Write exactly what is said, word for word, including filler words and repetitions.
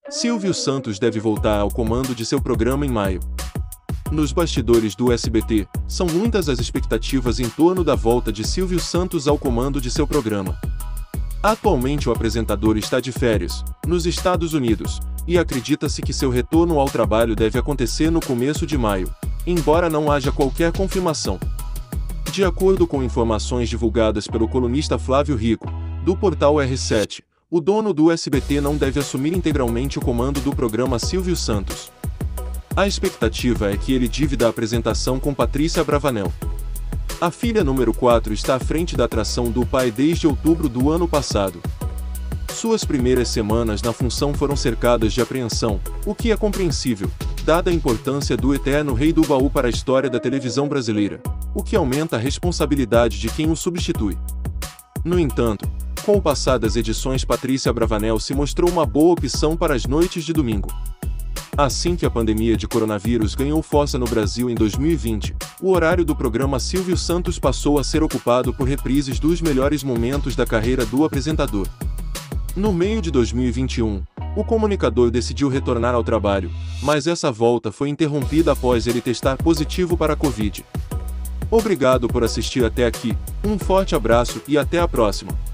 Silvio Santos deve voltar ao comando de seu programa em maio. Nos bastidores do S B T, são muitas as expectativas em torno da volta de Silvio Santos ao comando de seu programa. Atualmente o apresentador está de férias, nos Estados Unidos, e acredita-se que seu retorno ao trabalho deve acontecer no começo de maio, embora não haja qualquer confirmação. De acordo com informações divulgadas pelo colunista Flávio Rico, do portal R sete, o dono do S B T não deve assumir integralmente o comando do programa Silvio Santos. A expectativa é que ele divida a apresentação com Patrícia Bravanel. A filha número quatro está à frente da atração do pai desde outubro do ano passado. Suas primeiras semanas na função foram cercadas de apreensão, o que é compreensível, dada a importância do eterno rei do baú para a história da televisão brasileira, o que aumenta a responsabilidade de quem o substitui. No entanto, com o passar das edições, Patrícia Bravanel se mostrou uma boa opção para as noites de domingo. Assim que a pandemia de coronavírus ganhou força no Brasil em dois mil e vinte, o horário do programa Silvio Santos passou a ser ocupado por reprises dos melhores momentos da carreira do apresentador. No meio de dois mil e vinte e um, o comunicador decidiu retornar ao trabalho, mas essa volta foi interrompida após ele testar positivo para a Covid. Obrigado por assistir até aqui, um forte abraço e até a próxima!